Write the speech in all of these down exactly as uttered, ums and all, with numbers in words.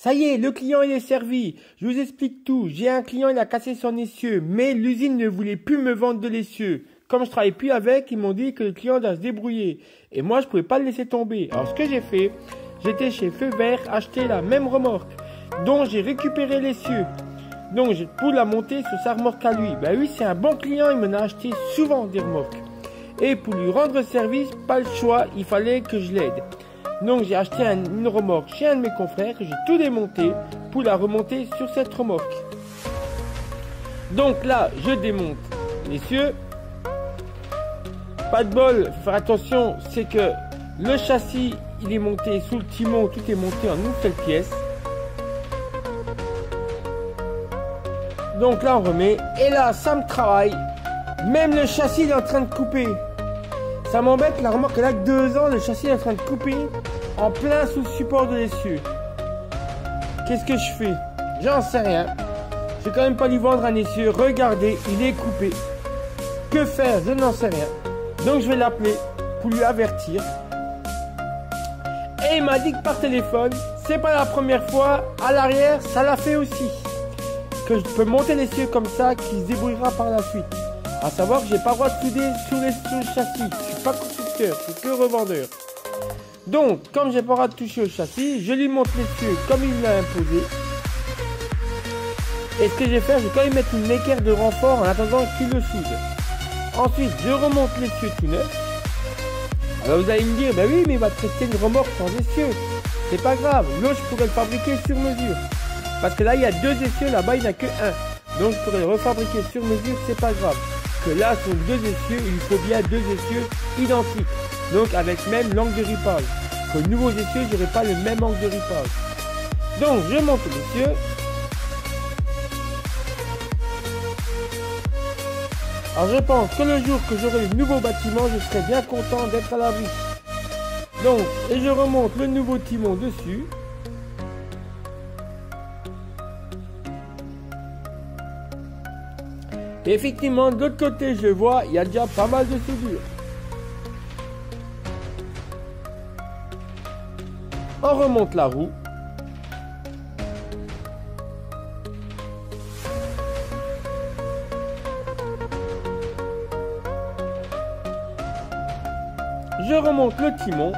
Ça y est, le client il est servi. Je vous explique tout. J'ai un client, il a cassé son essieu, mais l'usine ne voulait plus me vendre de l'essieu. Comme je travaille plus avec, ils m'ont dit que le client doit se débrouiller. Et moi, je pouvais pas le laisser tomber. Alors, ce que j'ai fait, j'étais chez Feu Vert acheter la même remorque, dont j'ai récupéré l'essieu. Donc, pour la monter sur sa remorque à lui. Ben oui, c'est un bon client, il m'en a acheté souvent des remorques. Et pour lui rendre service, pas le choix, il fallait que je l'aide. Donc, j'ai acheté un, une remorque chez un de mes confrères, j'ai tout démonté pour la remonter sur cette remorque. Donc là, je démonte l'essieu. Pas de bol, faut faire attention, c'est que le châssis, il est monté sous le timon, tout est monté en une seule pièce. Donc là, on remet, et là, ça me travaille. Même le châssis, il est en train de couper. Ça m'embête, la remorque, elle a que deux ans, le châssis est en train de couper en plein sous le support de l'essieu. Qu'est-ce que je fais? J'en sais rien. Je vais quand même pas lui vendre un essieu. Regardez, il est coupé. Que faire? Je n'en sais rien. Donc je vais l'appeler pour lui avertir. Et il m'a dit que par téléphone, c'est pas la première fois, à l'arrière, ça l'a fait aussi. Que je peux monter l'essieu comme ça, qui se débrouillera par la suite. À savoir que j'ai pas le droit de souder sur, les, sur le châssis. Je suis pas constructeur, je suis que revendeur. Donc, comme j'ai pas le droit de toucher au châssis, je lui monte l'essieu comme il me l'a imposé. Et ce que je vais faire, je vais quand même mettre une équerre de renfort en attendant qu'il le soude. Ensuite, je remonte l'essieu tout neuf. Alors vous allez me dire, bah oui, mais il va te rester une remorque sans essieu. C'est pas grave, l'autre je pourrais le fabriquer sur mesure. Parce que là, il y a deux essieux, là-bas, il n'y en a que un. Donc je pourrais le refabriquer sur mesure, c'est pas grave. Que là, sur deux essieux, il faut bien deux essieux identiques. Donc avec même l'angle de ripage. Que les nouveaux essieux, j'aurai pas le même angle de ripage. Donc je monte l'essieu. Alors je pense que le jour que j'aurai le nouveau bâtiment, je serai bien content d'être à l'abri. Donc, et je remonte le nouveau timon dessus. Et effectivement, de l'autre côté, je vois, il y a déjà pas mal de soudure. On remonte la roue. Je remonte le timon.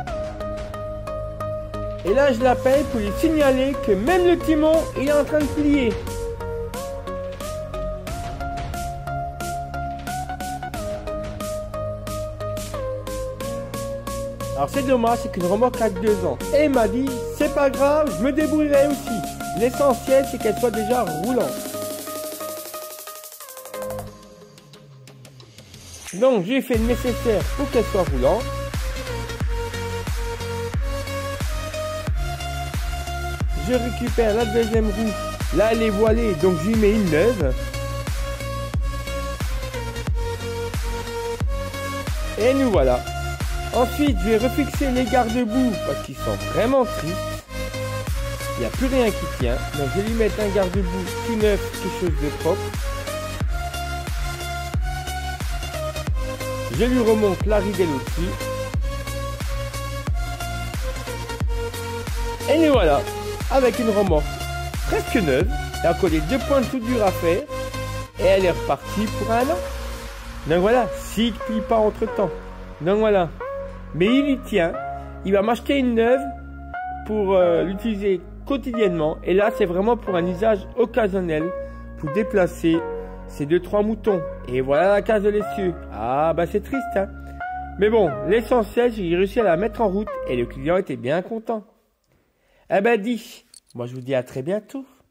Et là, je l'appelle pour lui signaler que même le timon, il est en train de plier. Alors c'est dommage, c'est qu'une remorque a que deux ans. Et il m'a dit, c'est pas grave, je me débrouillerai aussi. L'essentiel, c'est qu'elle soit déjà roulante. Donc j'ai fait le nécessaire pour qu'elle soit roulante. Je récupère la deuxième roue. Là, elle est voilée, donc je lui mets une neuve. Et nous voilà. Ensuite, je vais refixer les garde-boue parce qu'ils sont vraiment tristes. Il n'y a plus rien qui tient. Donc, je vais lui mettre un garde-boue tout neuf, quelque chose de propre. Je lui remonte la ridelle au-dessus. Et nous voilà, avec une remorque presque neuve. Il y a encore les deux points de soudure à faire. Et elle est repartie pour un an. Donc voilà, s'il ne plie pas entre temps. Donc voilà. Mais il y tient. Il va m'acheter une neuve pour euh, l'utiliser quotidiennement. Et là, c'est vraiment pour un usage occasionnel. Pour déplacer ces deux trois moutons. Et voilà la case de l'essieu. Ah bah c'est triste hein. Mais bon, l'essentiel, j'ai réussi à la mettre en route. Et le client était bien content. Eh ben dis, moi je vous dis à très bientôt.